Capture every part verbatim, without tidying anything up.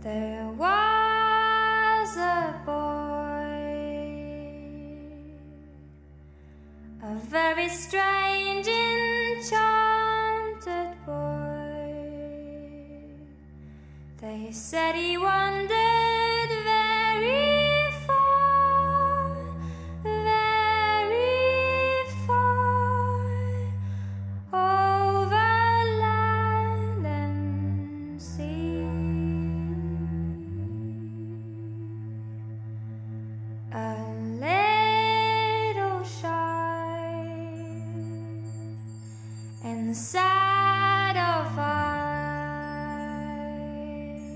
There was a boy, a very strange, enchanted boy. They said he wandered very far, very far, over land and sea. A little shy and sad of eye,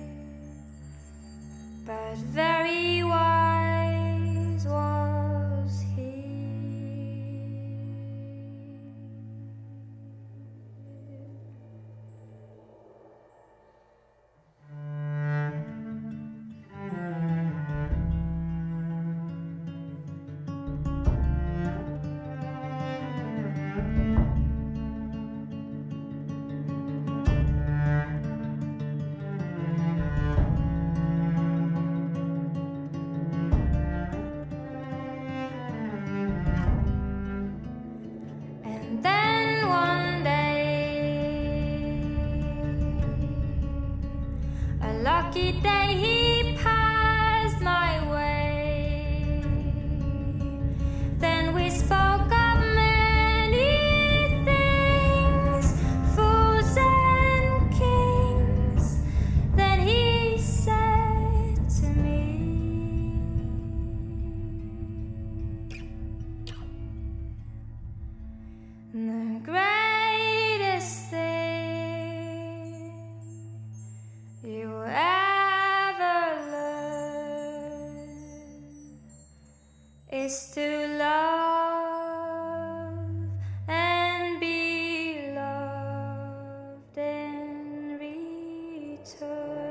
but very wise was he. And then one day, a lucky day, he passed my way. Then we spoke of many things, fools and kings. Then he said to me, the greatest thing you ever learn is to love and be loved in return.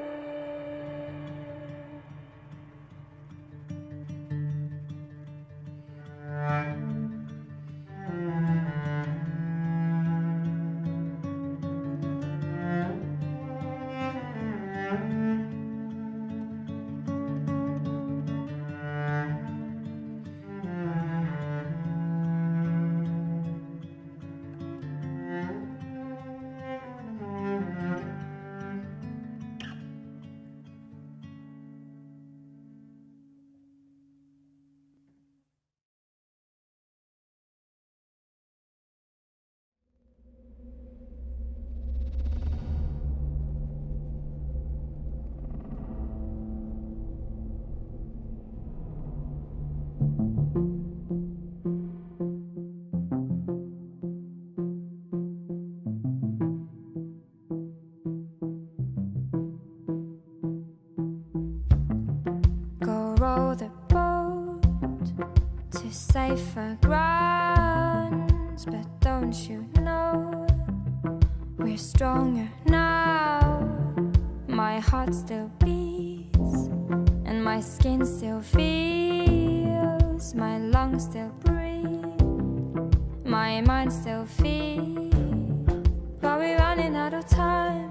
Go row the boat to safer grounds, but don't you know we're stronger now? My heart still beats and my skin still feels, my lungs still breathe, my mind still feels, but we're running out of time.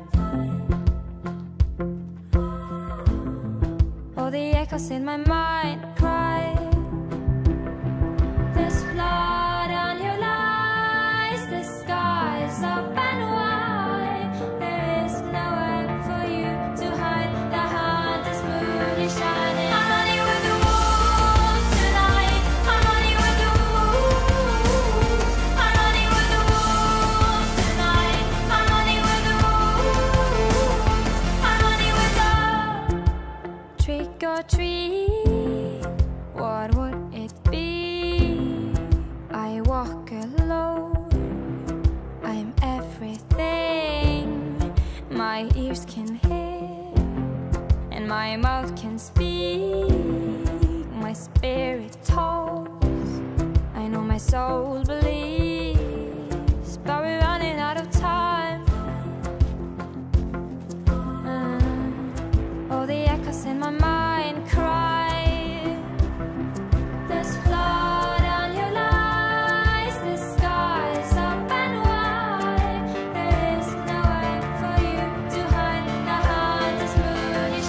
All the echoes in my mind cry, there's blood on your lies, the sky's up and wide. There is nowhere for you to hide, the hardest moon is shining. I'm running with the wolves tonight, I'm running with the wolves, I'm running with the wolves tonight, I'm running with the wolves, I'm running with the trick or treat, what would it be? I walk alone, I'm everything my ears can hear and my mouth can speak. My spirit tolls, I know my soul believes, but we're running out of time. uh, All the echoes in my mind cry, there's blood on your lies, the sky's up and wide. There is nowhere for you to hide, the hardest moon is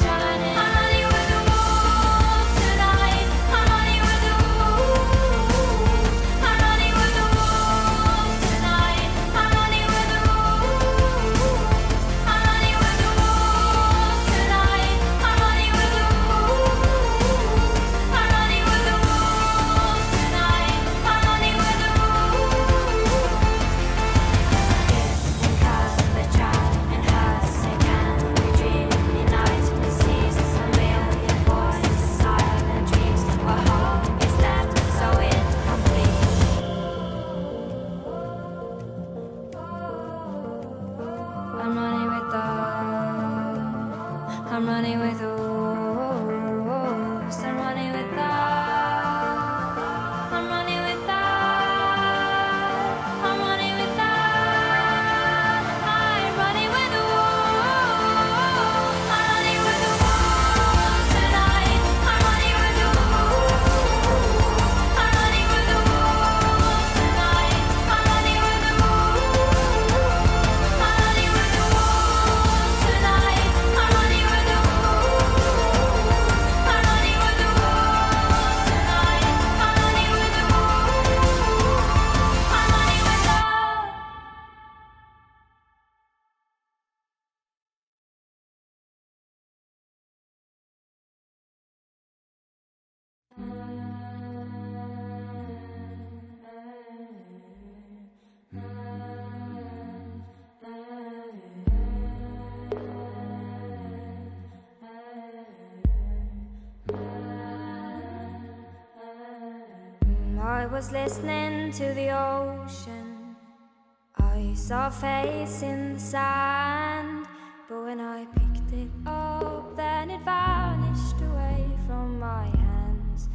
was listening to the ocean. I saw a face in the sand, but when I picked it up, then it vanished away from my hands.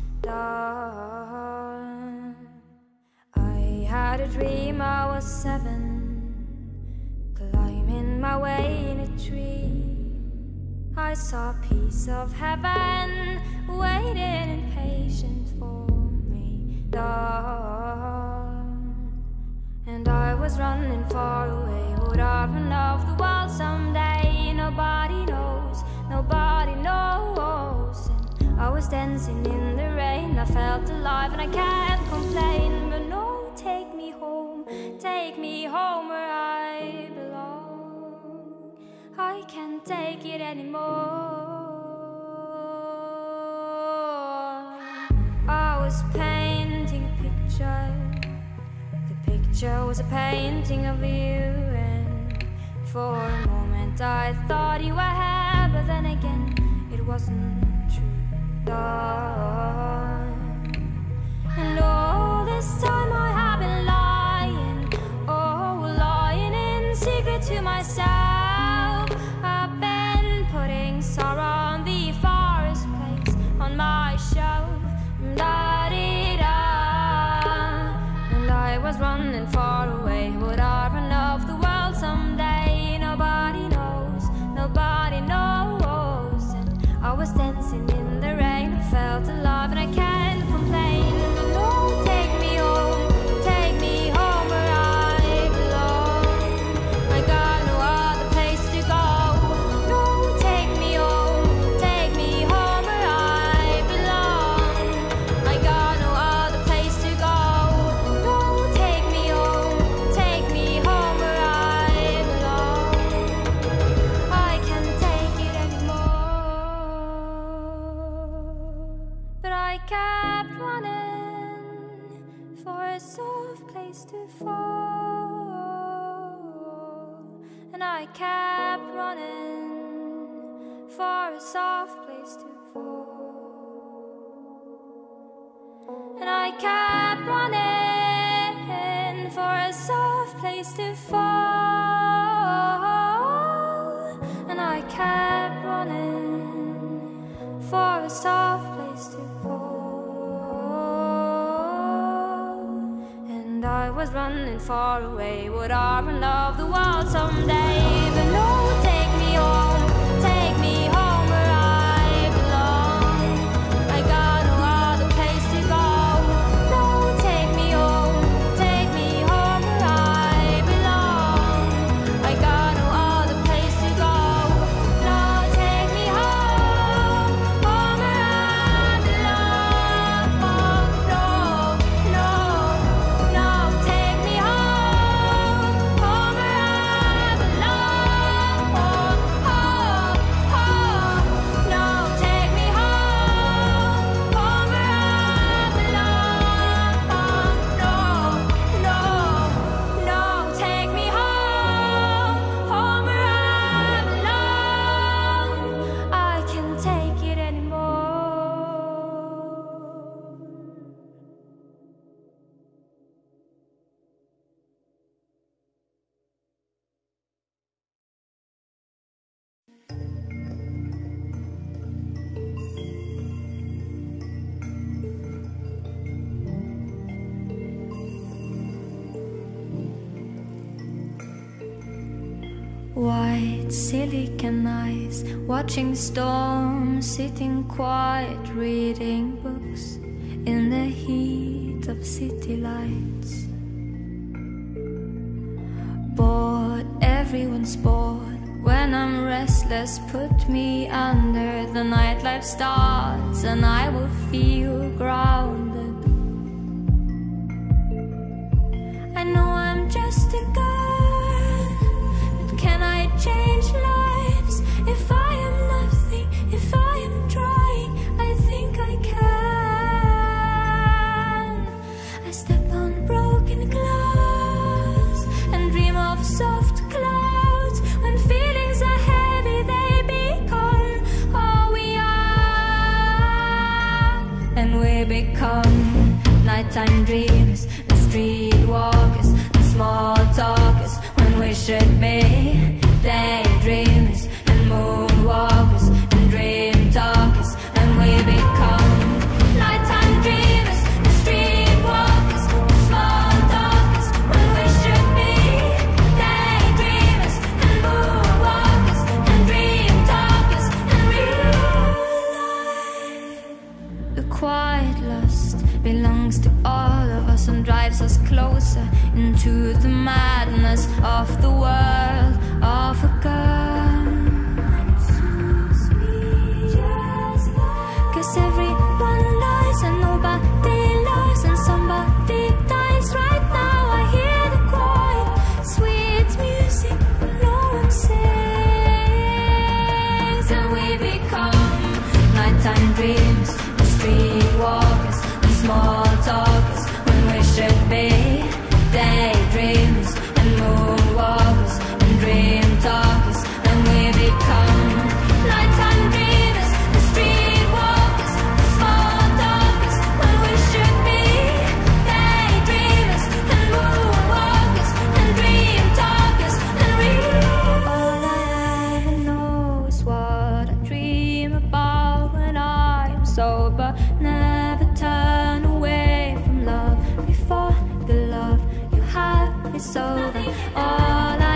Down. I had a dream I was seven, climbing my way in a tree. I saw a piece of heaven waiting impatient for me. Down. And I was running far away. Would I run off the world someday? Nobody knows, nobody knows. And I was dancing in the rain. I felt alive and I can't complain. But no, take me home, take me home where I belong. I can't take it anymore. I was painting a picture. The picture was a painting of you, and for a moment I thought you were here, but then again it wasn't true. And all this time I have been lying, oh, lying in secret to myself. I've been putting sorrow on the forest place on my shelf. Da-dee-da. And I was running far away. Would I run off the world someday? Nobody knows, nobody knows. And I was dancing in the rain. I felt alive and I can't complain. But no, take me home, take me home where I belong. I got no other place to go. No, take me home, take me home where I belong. I got no other place to go. No, take me home, take me home where I belong. I can't take it anymore. But I kept running for a soft place to fall. And I kept running for a soft place to fall. And I kept running for a soft place to fall. And I kept running for a soft place to fall. And I was running far away. Would I run off the world someday? But no, take me home, take me home where I belong. I got no other place to go. No, take me home, take me home where I belong. I got no other place to go. No, take me home, home where I belong. No, no, no, take me home, home where I belong. Oh, oh, oh, no, take me home, home where I belong. No, no, no, take me home, home where I belong. I can't take it anymore. White silicon eyes, watching storms, sitting quiet, reading books in the heat of city lights. Bored, everyone's bored. When I'm restless, put me under the nightlife stars, and I will feel grounded. I know I'm just a girl, but can I change lives? If I am nothing, if I am trying, I think I can. I step on broken glass and dream of soft clouds. When feelings are heavy, they become all we are, and we become night nighttime dreamers, the streetwalkers, the small talkers, when we should be daydreamers and moonwalkers and dream talkers, and we become nighttime dreamers, the streetwalkers, the small talkers, when we should be daydreamers and moonwalkers and dream talkers, and realize the quiet lust belongs to all of us and drives us closer into the madness of the world of a girl. And it suits me just like, 'cause everyone lies and nobody lies and somebody dies right now. I hear the quiet, sweet music no one sings, and we become nighttime dreams, the streetwalkers, the small talkers, when we should be daydreamers and moonwalkers and dream talkers, and we become nighttime dreamers, the streetwalkers, the small talkers, when we should be daydreamers and moonwalkers and dream talkers, and real. All I ever know is what I dream about when I am sober. Never turn away from love before the love you have is over. All I